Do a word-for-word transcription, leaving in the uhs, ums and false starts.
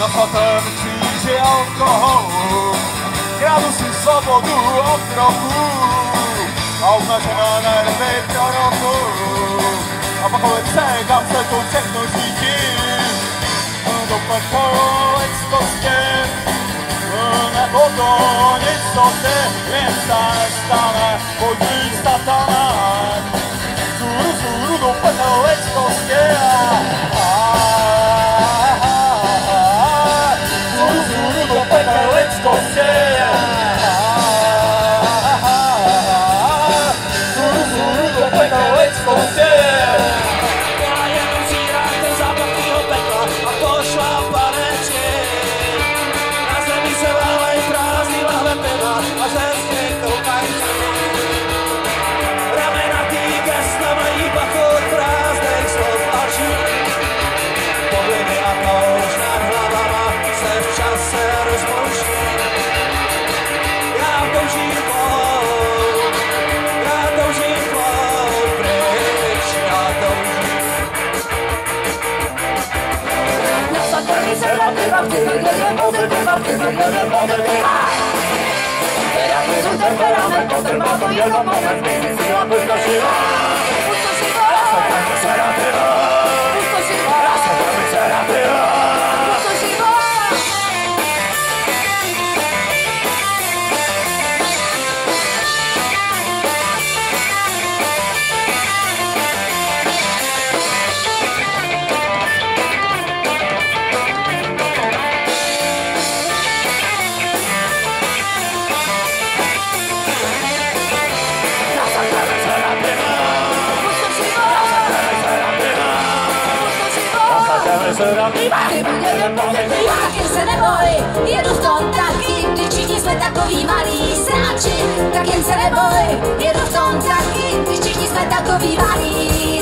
na svatém kříži alkoholu, kradu si svobodu od roku a obnažená nervy proroku. A pak se, kam se to všechno řídí, do pekolic prostě, nebo to nic, co se jen stane, podíš satana. Zůru, zůru, do pekolic prostě, zůru, zůru, do pekolic prostě, zůru, zůru, do pekolic prostě. Taky se neboj, jedu v tom taky, když všichni jsme takový malí sráči, tak jen se neboj, jedu v tom taky, když všichni jsme takový malí.